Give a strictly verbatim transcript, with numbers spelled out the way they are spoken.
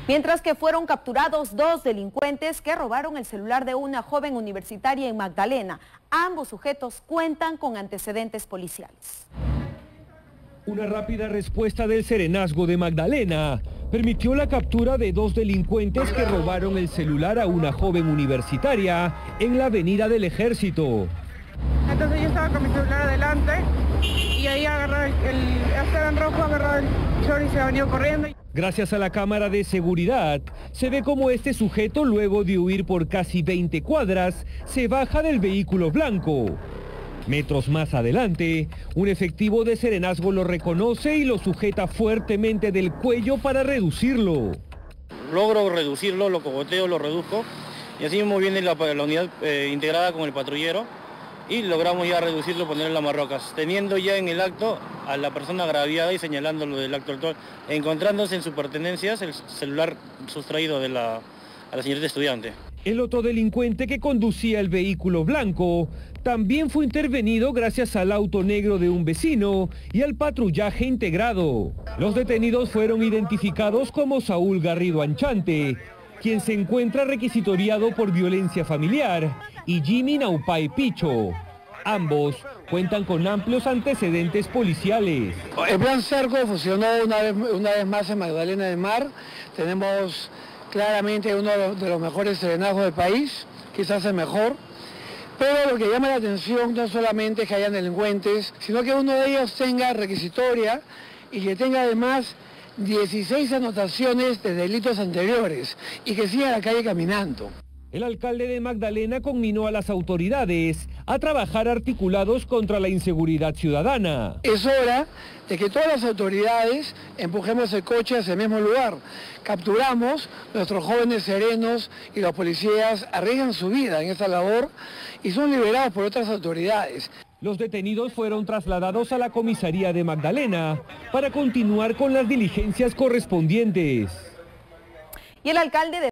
Mientras que fueron capturados dos delincuentes que robaron el celular de una joven universitaria en Magdalena. Ambos sujetos cuentan con antecedentes policiales. Una rápida respuesta del Serenazgo de Magdalena permitió la captura de dos delincuentes que robaron el celular a una joven universitaria en la Avenida del Ejército. Entonces yo estaba con mi celular adelante y ahí agarró el, el Esteban Rojo, agarró el short y se ha venido corriendo. Gracias a la cámara de seguridad, se ve como este sujeto, luego de huir por casi veinte cuadras, se baja del vehículo blanco. Metros más adelante, un efectivo de Serenazgo lo reconoce y lo sujeta fuertemente del cuello para reducirlo. Logro reducirlo, lo cogoteo, lo reduzco y así mismo viene la, la unidad eh, integrada con el patrullero y logramos ya reducirlo, ponerlo en las marrocas, teniendo ya en el acto a la persona agraviada y señalándolo del acto actual, encontrándose en sus pertenencias el celular sustraído de la, a la señorita estudiante. El otro delincuente que conducía el vehículo blanco también fue intervenido gracias al auto negro de un vecino y al patrullaje integrado. Los detenidos fueron identificados como Saúl Garrido Anchante, quien se encuentra requisitoriado por violencia familiar, y Jimmy Naupay Picho. Ambos cuentan con amplios antecedentes policiales. El plan Cerco funcionó una vez, una vez más en Magdalena del Mar. Tenemos claramente uno de los mejores serenazgos del país, quizás el mejor. Pero lo que llama la atención no solamente es que hayan delincuentes, sino que uno de ellos tenga requisitoria y que tenga además dieciséis anotaciones de delitos anteriores y que siga a la calle caminando. El alcalde de Magdalena conminó a las autoridades a trabajar articulados contra la inseguridad ciudadana. Es hora de que todas las autoridades empujemos el coche hacia el mismo lugar. Capturamos, nuestros jóvenes serenos y los policías arriesgan su vida en esta labor y son liberados por otras autoridades. Los detenidos fueron trasladados a la comisaría de Magdalena para continuar con las diligencias correspondientes. Y el alcalde de